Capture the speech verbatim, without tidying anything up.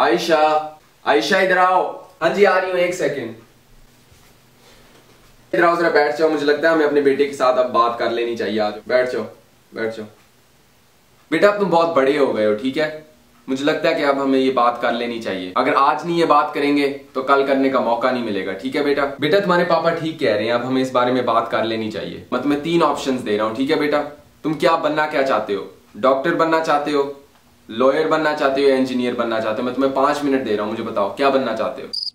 आयशा, आयशा इधर आओ। हाँ जी आ रही हूँ, एक सेकेंड। इधर आओ जरा, बैठ जाओ। मुझे लगता है हमें अपने बेटे के साथ अब बात कर लेनी चाहिए। आज बैठ जाओ, बैठ जाओ। बेटा अब तुम बहुत बड़े हो गए हो, ठीक है। मुझे लगता है कि अब हमें ये बात कर लेनी चाहिए। अगर आज नहीं ये बात करेंगे तो कल करने का मौका नहीं मिलेगा, ठीक है बेटा। बेटा तुम्हारे पापा ठीक कह रहे हैं, अब हमें इस बारे में बात कर लेनी चाहिए। मैं तुम्हें तीन ऑप्शंस दे रहा हूँ, ठीक है बेटा। तुम क्या बनना क्या चाहते हो? डॉक्टर बनना चाहते हो, लॉयर बनना चाहते हो या इंजीनियर बनना चाहते हो? मैं तुम्हें पांच मिनट दे रहा हूँ, मुझे बताओ क्या बनना चाहते हो।